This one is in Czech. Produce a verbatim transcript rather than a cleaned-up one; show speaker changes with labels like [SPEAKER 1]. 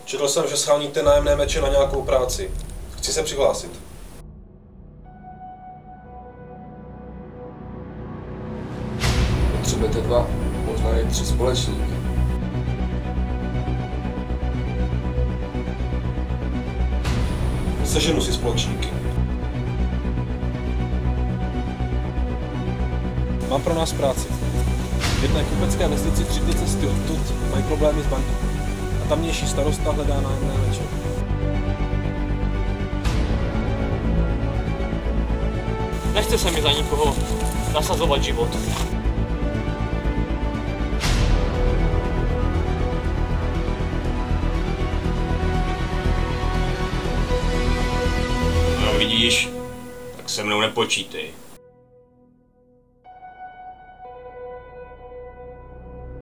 [SPEAKER 1] Četl jsem, že sháníte nájemné meče na nějakou práci. Chci se přihlásit.
[SPEAKER 2] Potřebujete dva, možná i tři společníky.
[SPEAKER 1] Seženu si společníky.
[SPEAKER 3] Mám pro nás práci. V jedné kupecké vesnici tři dny cesty odtud mají problémy s bandou. A tamnější starosta hledá nájemné meče.
[SPEAKER 4] Nechce se mi za nikoho nasazovat život.
[SPEAKER 5] No vidíš, tak se mnou nepočítej.